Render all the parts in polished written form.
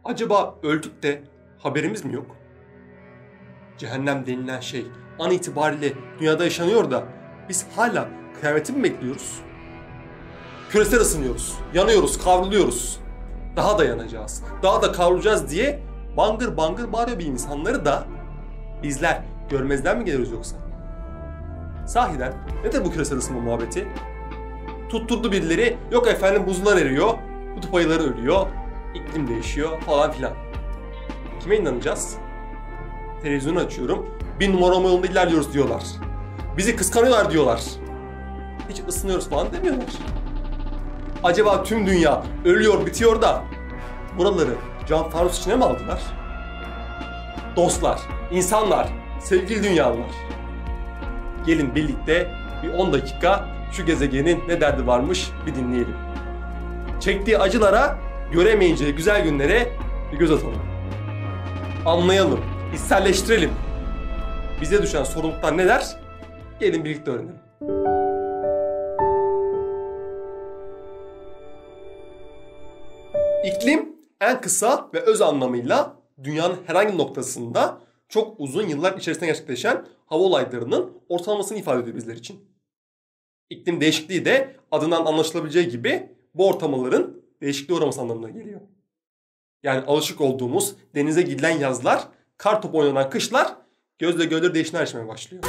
Acaba öldük de haberimiz mi yok? Cehennem denilen şey an itibariyle dünyada yaşanıyor da biz hala kıyameti mi bekliyoruz? Küresel ısınıyoruz, yanıyoruz, kavruluyoruz. Daha da yanacağız, daha da kavrulacağız diye bangır bangır bağırıyor bir insanları da bizler görmezden mi geliyoruz yoksa? Sahiden nedir bu küresel ısınma muhabbeti? Tutturdu birileri, yok efendim buzullar eriyor, kutup ayıları ölüyor, iklim değişiyor falan filan. Kime inanacağız? Televizyonu açıyorum, 1000 numara yolunda ilerliyoruz diyorlar. Bizi kıskanıyorlar diyorlar. Hiç ısınıyoruz falan demiyorlar. Acaba tüm dünya ölüyor, bitiyor da buraları cam fanus içine mi aldılar? Dostlar, insanlar, sevgili dünyalılar. Gelin birlikte bir 10 dakika şu gezegenin ne derdi varmış bir dinleyelim. Çektiği acılara, göremeyince güzel günlere bir göz atalım. Anlayalım, içselleştirelim. Bize düşen sorumluluklar neler? Gelin birlikte öğrenelim. İklim en kısa ve öz anlamıyla dünyanın herhangi bir noktasında çok uzun yıllar içerisinde gerçekleşen hava olaylarının ortalamasını ifade ediyor bizler için. İklim değişikliği de adından anlaşılabileceği gibi bu ortamların değişikliğe uğraması anlamına geliyor. Yani alışık olduğumuz denize gidilen yazlar, kar topu oynanan kışlar gözle gölleri değişimler yaşamaya başlıyor.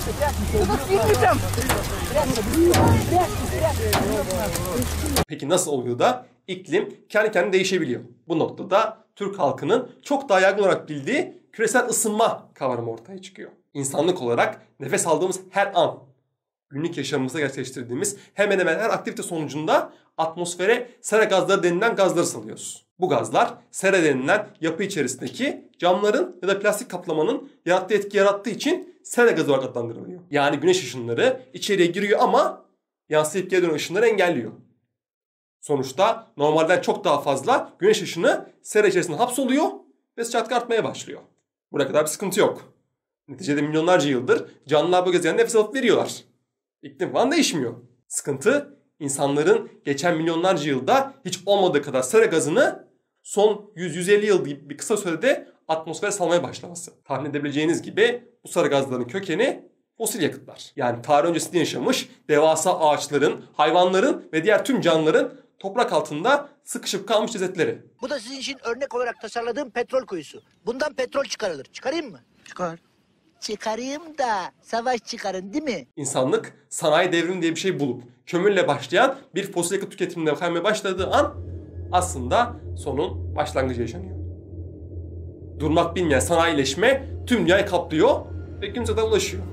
Peki nasıl oluyor da iklim kendi kendine değişebiliyor? Bu noktada Türk halkının çok daha yaygın olarak bildiği küresel ısınma kavramı ortaya çıkıyor. İnsanlık olarak nefes aldığımız her an, günlük yaşamımızda gerçekleştirdiğimiz hemen hemen her aktivite sonucunda atmosfere sera gazları denilen gazları salıyoruz. Bu gazlar sera denilen yapı içerisindeki camların ya da plastik kaplamanın yarattığı etki yarattığı için sera gazı olarak adlandırılıyor. Yani güneş ışınları içeriye giriyor ama yansıyıp geri dönen ışınları engelliyor. Sonuçta normalden çok daha fazla güneş ışını sera içerisinde hapsoluyor ve sıcaklık artmaya başlıyor. Buraya kadar bir sıkıntı yok. Neticede milyonlarca yıldır canlılar bu gezegende nefes alıp veriyorlar. İklim falan değişmiyor. Sıkıntı insanların geçen milyonlarca yılda hiç olmadığı kadar sera gazını son 100-150 yıl gibi bir kısa sürede atmosfere salmaya başlaması. Tahmin edebileceğiniz gibi bu sera gazlarının kökeni fosil yakıtlar. Yani tarih öncesinde yaşamış devasa ağaçların, hayvanların ve diğer tüm canlıların toprak altında sıkışıp kalmış cesetleri. Bu da sizin için örnek olarak tasarladığım petrol kuyusu. Bundan petrol çıkarılır. Çıkarayım mı? Çıkar. Çıkarayım da savaş çıkarın değil mi? İnsanlık sanayi devrimi diye bir şey bulup kömürle başlayan bir fosil yakıt tüketimine kaymaya başladığı an aslında sonun başlangıcı yaşanıyor. Durmak bilmeyen sanayileşme tüm dünyayı kaplıyor ve günümüze de ulaşıyor.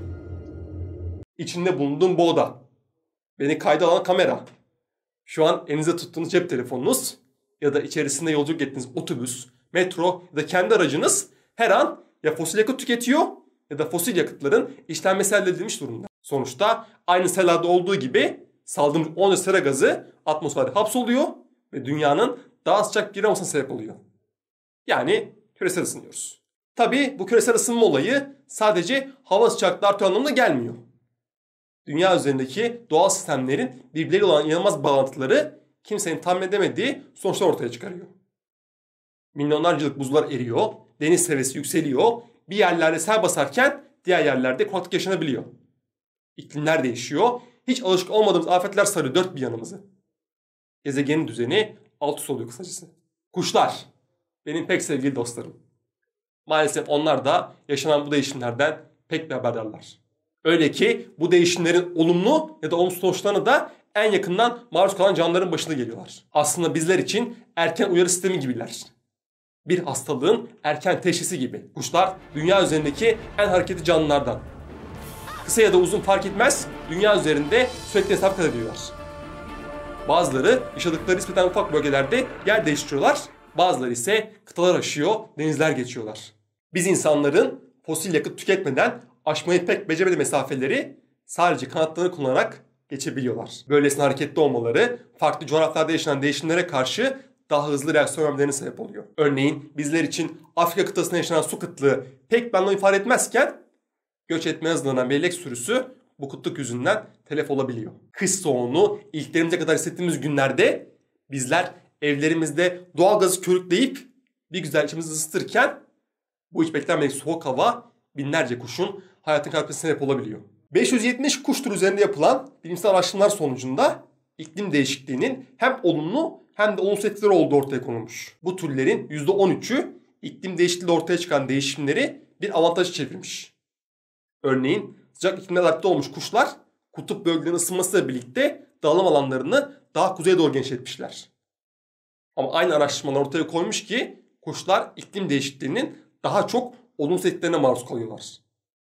İçinde bulunduğum bu oda, beni kayda alan kamera, şu an elinizde tuttuğunuz cep telefonunuz ya da içerisinde yolculuk ettiğiniz otobüs, metro ya da kendi aracınız her an ya fosil yakıt tüketiyor ya da fosil yakıtların işlenmesi elde edilmiş durumda. Sonuçta aynı selada olduğu gibi salgın onca sera gazı atmosferde hapsoluyor ve dünyanın daha sıcak bir olmasına sebep oluyor. Yani küresel ısınıyoruz. Tabii bu küresel ısınma olayı sadece hava sıcaklığı artıyor anlamına gelmiyor. Dünya üzerindeki doğal sistemlerin birbirleriyle olan inanılmaz bağlantıları kimsenin tahmin edemediği sonuçlar ortaya çıkarıyor. Milyonlarca yıllık buzullar eriyor, deniz seviyesi yükseliyor, bir yerlerde sel basarken diğer yerlerde kuraklık yaşanabiliyor. İklimler değişiyor, hiç alışık olmadığımız afetler sarıyor dört bir yanımızı. Gezegenin düzeni alt üst oluyor kısacası. Kuşlar, benim pek sevgili dostlarım. Maalesef onlar da yaşanan bu değişimlerden pek bir haberdarlar. Öyle ki bu değişimlerin olumlu ya da olumsuz sonuçlarına da en yakından maruz kalan canlıların başına geliyorlar. Aslında bizler için erken uyarı sistemi gibiler. Bir hastalığın erken teşhisi gibi. Kuşlar dünya üzerindeki en hareketli canlılardan. Kısa ya da uzun fark etmez, dünya üzerinde sürekli hesap kat ediyorlar. Bazıları yaşadıkları nispeten ufak bölgelerde yer değiştiriyorlar. Bazıları ise kıtalar aşıyor, denizler geçiyorlar. Biz insanların fosil yakıt tüketmeden aşmayı pek beceremediği mesafeleri sadece kanatlarını kullanarak geçebiliyorlar. Böylesine hareketli olmaları farklı coğrafyalarda yaşanan değişimlere karşı daha hızlı reaksiyon vermelerine sebep oluyor. Örneğin bizler için Afrika kıtasında yaşanan su kıtlığı pek bir anlam ifade etmezken göç etmeye hazırlanan bir leylek sürüsü bu kıtlık yüzünden telef olabiliyor. Kış soğuğunu ilklerimize kadar hissettiğimiz günlerde bizler evlerimizde doğalgazı körükleyip bir güzel içimizi ısıtırken bu hiç beklenmedik soğuk hava binlerce kuşun hayatını kaybetmesine sebep olabiliyor. 570 kuş türü üzerinde yapılan bilimsel araştırmalar sonucunda iklim değişikliğinin hem olumlu hem de olumsuz etkileri olduğu ortaya konulmuş. Bu türlerin %13'ü iklim değişikliğiyle ortaya çıkan değişimleri bir avantaja çevirmiş. Örneğin sıcak iklimde adapte olmuş kuşlar kutup bölgelerinin ısınmasıyla birlikte dağılım alanlarını daha kuzeye doğru genişletmişler. Ama aynı araştırmalar ortaya koymuş ki kuşlar iklim değişikliğinin daha çok olumsuz etkilerine maruz kalıyorlar.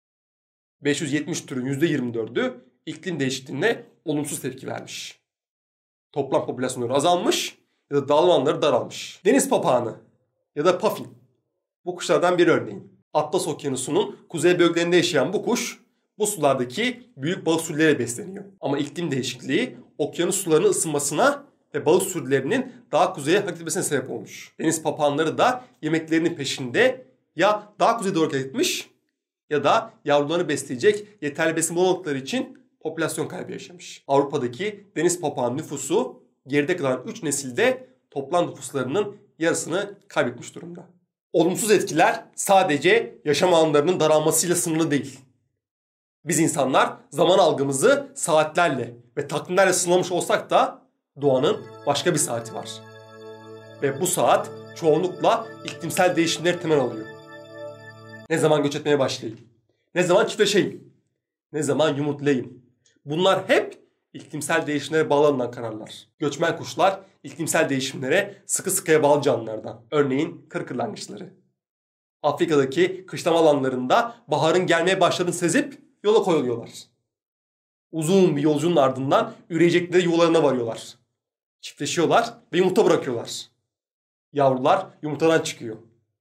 570 türün %24'ü iklim değişikliğine olumsuz tepki vermiş. Toplam popülasyonları azalmış ya da dağılım alanları daralmış. Deniz papağanı ya da puffin. Bu kuşlardan bir örneğin. Atlas Okyanusu'nun kuzey bölgelerinde yaşayan bu kuş bu sulardaki büyük balık sürüleriyle besleniyor. Ama iklim değişikliği okyanus sularının ısınmasına ve balık sürülerinin daha kuzeye hareket etmesine sebep olmuş. Deniz papağanları da yemeklerinin peşinde ya daha kuzeye doğru hareket etmiş ya da yavrularını besleyecek yeterli besin bulamadıkları için popülasyon kaybı yaşamış. Avrupa'daki deniz papağan nüfusu geride kalan 3 nesilde toplam nüfuslarının yarısını kaybetmiş durumda. Olumsuz etkiler sadece yaşam alanlarının daralmasıyla sınırlı değil. Biz insanlar zaman algımızı saatlerle ve takvimlerle sınırlamış olsak da doğanın başka bir saati var. Ve bu saat çoğunlukla iklimsel değişimleri temel alıyor. Ne zaman göç etmeye başlayayım? Ne zaman çiftleşeyim? Ne zaman yumurtlayayım? Bunlar hep iklimsel değişimlere bağlı alınan kararlar. Göçmen kuşlar iklimsel değişimlere sıkı sıkıya bağlı canlılardan. Örneğin kırlangıçları. Afrika'daki kışlama alanlarında baharın gelmeye başladığını sezip yola koyuluyorlar. Uzun bir yolculuğun ardından üreyecekleri yuvalarına varıyorlar. Çiftleşiyorlar ve yumurta bırakıyorlar. Yavrular yumurtadan çıkıyor.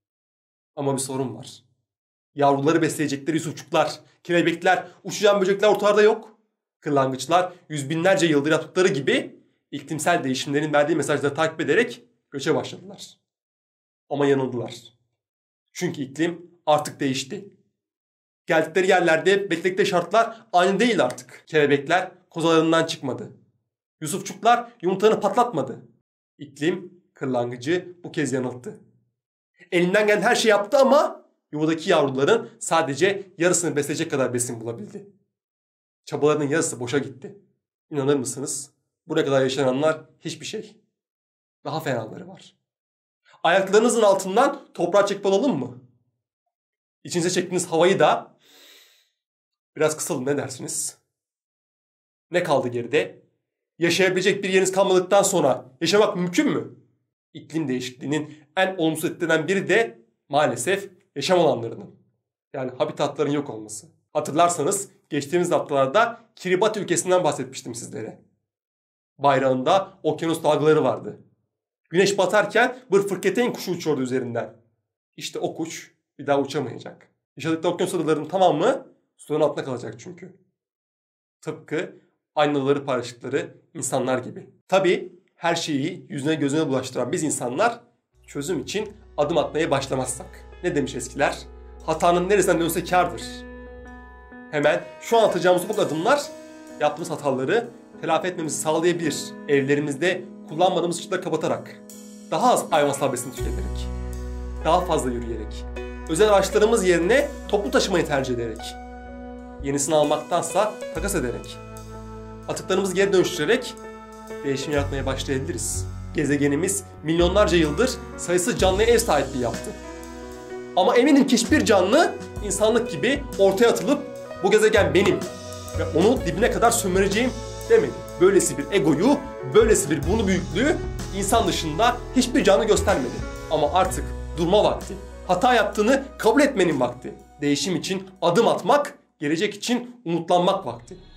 Ama bir sorun var. Yavruları besleyecekleri yusufçuklar, kelebekler, uçacağın böcekler ortalarda yok. Kırlangıçlar yüz binlerce yıldır yaptıkları gibi iklimsel değişimlerin verdiği mesajları takip ederek göçe başladılar. Ama yanıldılar. Çünkü iklim artık değişti. Geldikleri yerlerde bekledikleri şartlar aynı değil artık. Kelebekler kozalarından çıkmadı. Yusufçuklar yumurtalarını patlatmadı. İklim kırlangıcı bu kez yanılttı. Elinden gelen her şeyi yaptı ama yuvadaki yavruların sadece yarısını besleyecek kadar besin bulabildi. Çabalarının yarısı boşa gitti. İnanır mısınız? Buraya kadar yaşananlar hiçbir şey. Daha fenaları var. Ayaklarınızın altından toprağa çekip alalım mı? İçinize çektiğiniz havayı da biraz kısalım, ne dersiniz? Ne kaldı geride? Yaşayabilecek bir yeriniz kalmadıktan sonra yaşamak mümkün mü? İklim değişikliğinin en olumsuz etkilerinden biri de maalesef yaşam alanlarının, yani habitatların yok olması. Hatırlarsanız geçtiğimiz haftalarda Kiribati ülkesinden bahsetmiştim sizlere. Bayrağında okyanus dalgaları vardı. Güneş batarken bir fırketeyn kuşu uçuyordu üzerinden. İşte o kuş bir daha uçamayacak. Yaşadıkları okyanus adalarının tamamı suların altında kalacak çünkü. Tıpkı aynaları paylaştıkları insanlar gibi. Tabii her şeyi yüzüne gözüne bulaştıran biz insanlar çözüm için adım atmaya başlamazsak. Ne demiş eskiler? Hatanın neresinden dönse kârdır. Hemen şu an atacağımız ufak adımlar yaptığımız hataları telafi etmemizi sağlayabilir. Evlerimizde kullanmadığımız ışıkları kapatarak, daha az hayvansal besin tüketerek, daha fazla yürüyerek, özel araçlarımız yerine toplu taşımayı tercih ederek, yenisini almaktansa takas ederek, atıklarımızı geri dönüştürerek değişim yaratmaya başlayabiliriz. Gezegenimiz milyonlarca yıldır sayısız canlıya ev sahipliği yaptı. Ama eminim ki hiçbir canlı insanlık gibi ortaya atılıp bu gezegen benim ve onu dibine kadar sömüreceğim demedi. Böylesi bir egoyu, böylesi bir burnu büyüklüğü insan dışında hiçbir canlı göstermedi. Ama artık durma vakti. Hata yaptığını kabul etmenin vakti. Değişim için adım atmak, gelecek için umutlanmak vakti.